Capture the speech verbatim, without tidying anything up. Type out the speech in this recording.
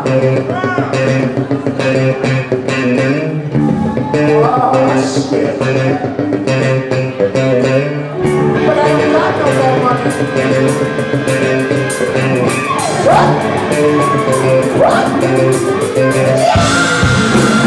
Oh, shit. But I don't got no more money. What? What? Yeah!